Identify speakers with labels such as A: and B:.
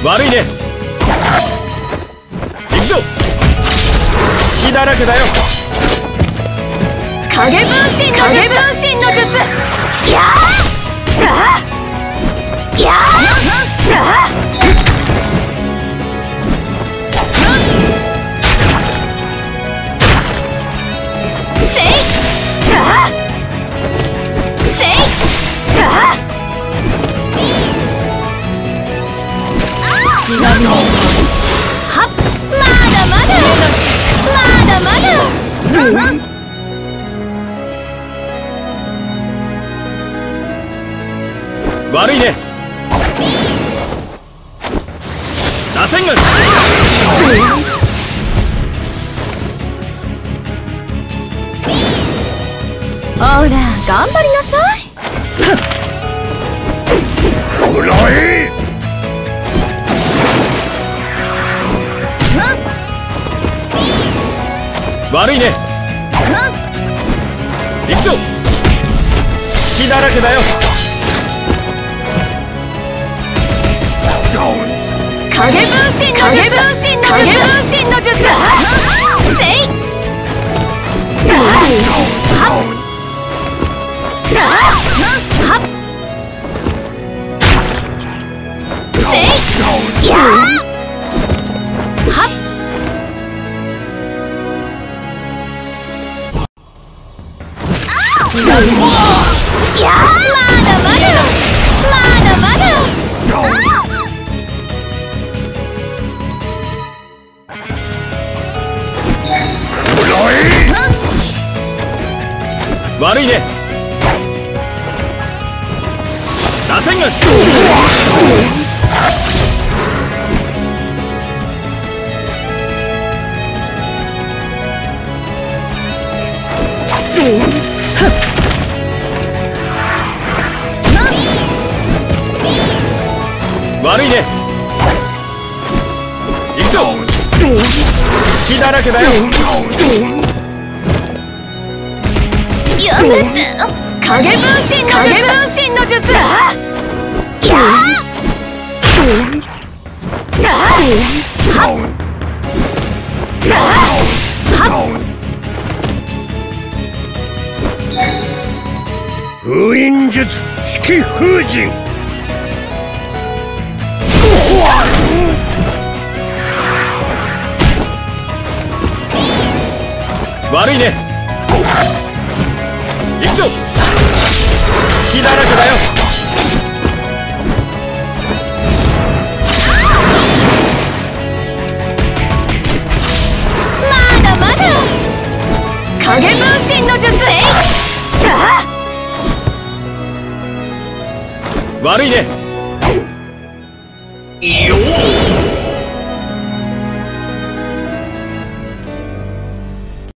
A: 悪いね。行くぞ。隙だらけだよ。
B: 影分身の術。やーやーはっ、まだまだ。
A: 悪いね。螺旋丸。
B: ほら頑張りなさい。
A: ほらい。悪いね。行くぞ。隙だらけだよ。
B: 影分身の術。せい。はっ。せい。やー。はっ。やー。まだ。
A: 悪いね。螺旋丸。悪いね。行くぞ。隙だらけだよ。
B: やめて。影分身の術。や
A: 封印術式封神。悪いね。行くぞ。隙だらけだよ。
B: まだ。影分身の術。
A: 悪いね。よー。